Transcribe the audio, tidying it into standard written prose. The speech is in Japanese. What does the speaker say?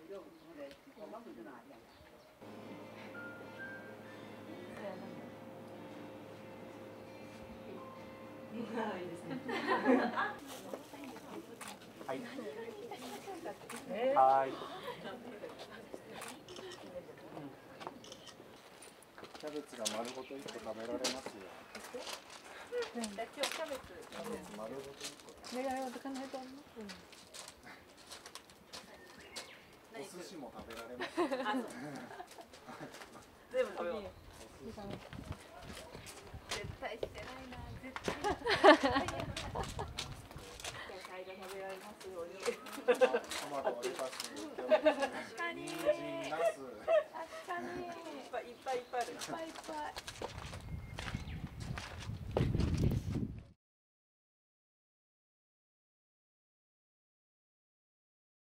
はい。はい。キャベツが丸ごと1個食べられますよ。 今日キャベツ丸ごと1個。お寿司も食べられます。 全部食べよう。絶対してないな。絶対。最後食べられますように。 トマト、レタス、キャベツ、人参、ナス。 確かに。いっぱいいっぱいある。いっぱいいっぱい。